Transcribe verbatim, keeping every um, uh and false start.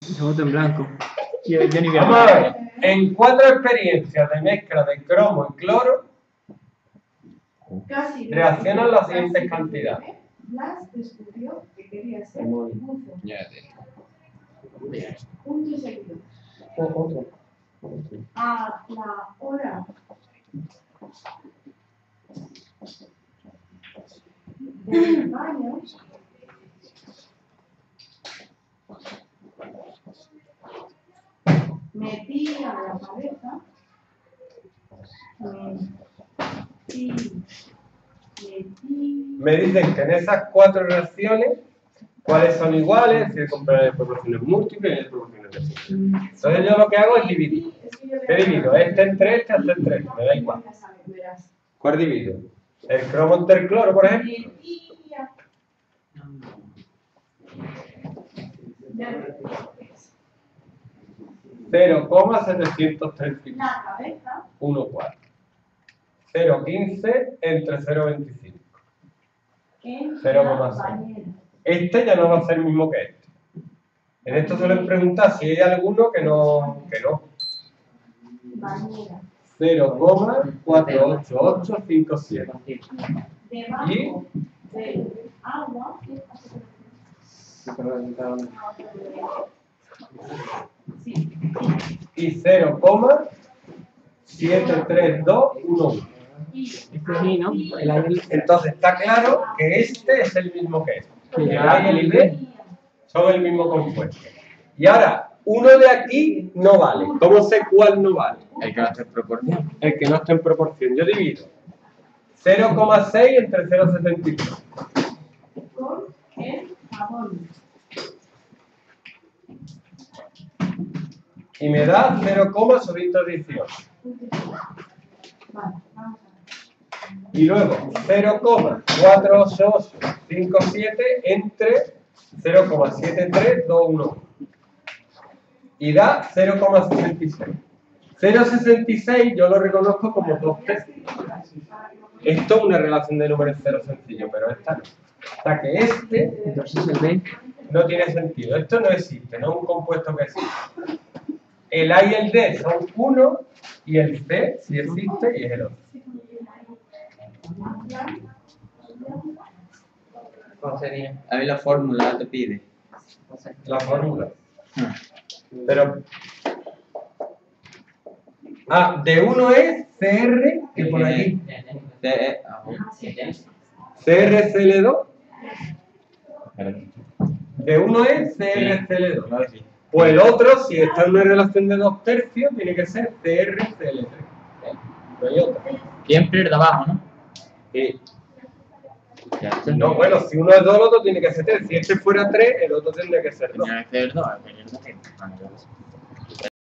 Yo voto en blanco. Yo, yo ni Vamos a ver. En cuatro experiencias de mezcla de cromo y cloro, reaccionan las siguientes cantidades. Blas descubrió que quería ser buzo. Punto y seguido. A la hora del baño, metí a la cabeza, metí, metí. Me dicen que en esas cuatro reacciones, ¿cuáles son iguales? Si hay comprar proporciones múltiples y hay proporciones de sí. Entonces yo lo que hago es dividir. ¿Qué divido? Este entre este, este entre este. Me da igual. ¿Cuál divido? El cromo entre el cloro, por ejemplo. cero coma setecientos treinta y uno cuatro. cero coma quince entre cero coma veinticinco. cero coma seis. Este ya no va a ser el mismo que este. En esto suelen preguntar si hay alguno que no. Que no. cero coma cuatro ocho ocho cinco siete. Y. Y cero coma siete tres dos uno uno. Entonces está claro que este es el mismo que este. El A y el B son el mismo compuesto. Y ahora, uno de aquí no vale. ¿Cómo sé cuál no vale? El que no esté en proporción. El que no esté en proporción. Yo divido cero coma seis entre cero coma setenta y tres. Con el jabón. Y me da cero coma dieciocho. Vale, vamos a ver. Y luego cero coma cuatro ocho ocho cinco siete entre cero coma siete tres dos uno. Y da cero coma sesenta y seis. cero coma sesenta y seis yo lo reconozco como dos tercios. Esto es una relación de números cero sencillo, pero esta no. O sea que este Entonces el B. no tiene sentido. Esto no existe, no es un compuesto que existe. El A y el D son uno y el C sí existe y es el otro. ¿Cómo sería? A ver la fórmula te pide. La fórmula. Pero. Ah, de uno es C R, que por aquí. C R C L dos. De uno es C R C L dos. Pues el otro, si está en una relación de dos tercios, tiene que ser C R C L tres. No hay otra. Siempre el de abajo, ¿no? Sí. Ya está. No, bueno, si uno es dos, el otro tiene que ser tres. Si este fuera tres, el otro tendría que ser dos. Tenía que ser dos, el de dos.